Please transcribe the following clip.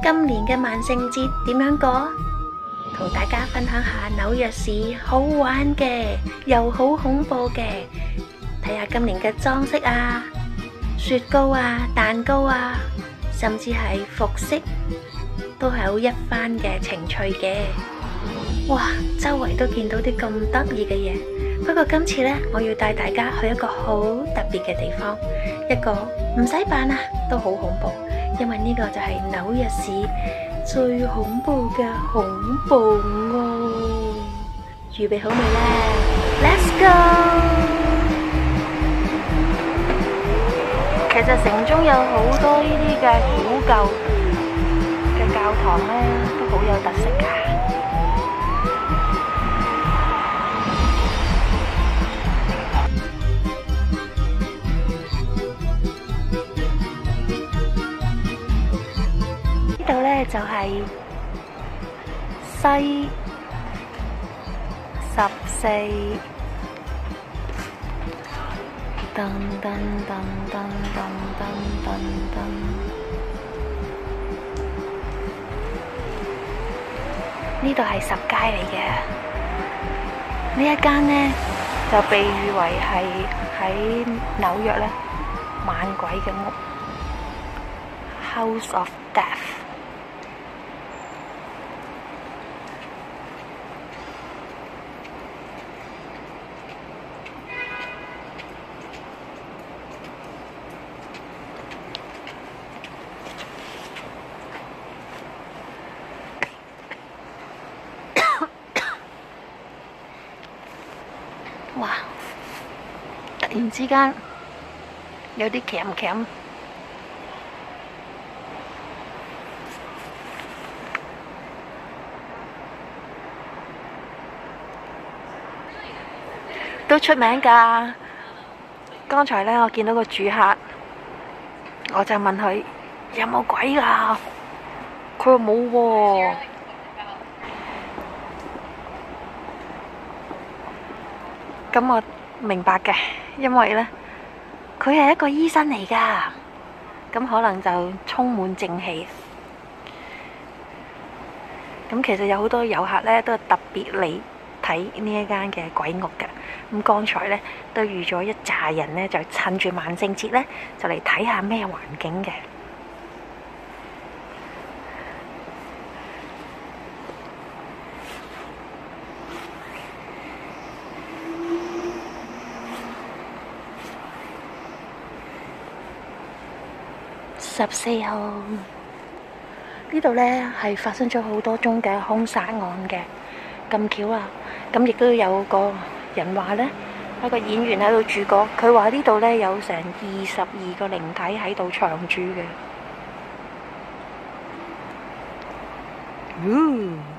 今年嘅萬聖節點樣過？同大家分享下紐約市好玩嘅又好恐怖嘅，睇下今年嘅裝飾啊、雪糕啊、蛋糕啊，甚至係服飾，都係好一番嘅情趣嘅。哇，周圍都見到啲咁得意嘅嘢。不過今次呢，我要帶大家去一個好特別嘅地方，一個唔使扮啊，都好恐怖。因為呢個就係紐約市最恐怖嘅恐怖屋。預備好未呢？ Let's go！ 其實城中有好多呢啲嘅古舊嘅教堂呢，都好有特色㗎。呢度呢就係西14噔噔噔噔噔噔噔噔，呢度係十街嚟嘅。呢一間呢就被譽為係喺紐約呢猛鬼嘅屋 ，House of Death。哇！突然之間有啲鉗鉗，都出名㗎。剛才呢，我見到個住客，我就問佢有冇鬼㗎？佢話冇喎。咁我明白嘅，因為呢，佢係一個醫生嚟㗎，咁可能就充滿正氣。咁其實有好多遊客呢，都係特別嚟睇呢一間嘅鬼屋㗎。咁剛才呢，都預咗一紮人呢，就趁住萬聖節呢，就嚟睇下咩環境嘅。14號呢度呢係發生咗好多宗嘅兇殺案嘅，咁巧啊！咁亦都有個人話呢，有個演員喺度住過，佢話呢度呢有成22個靈體喺度長住嘅。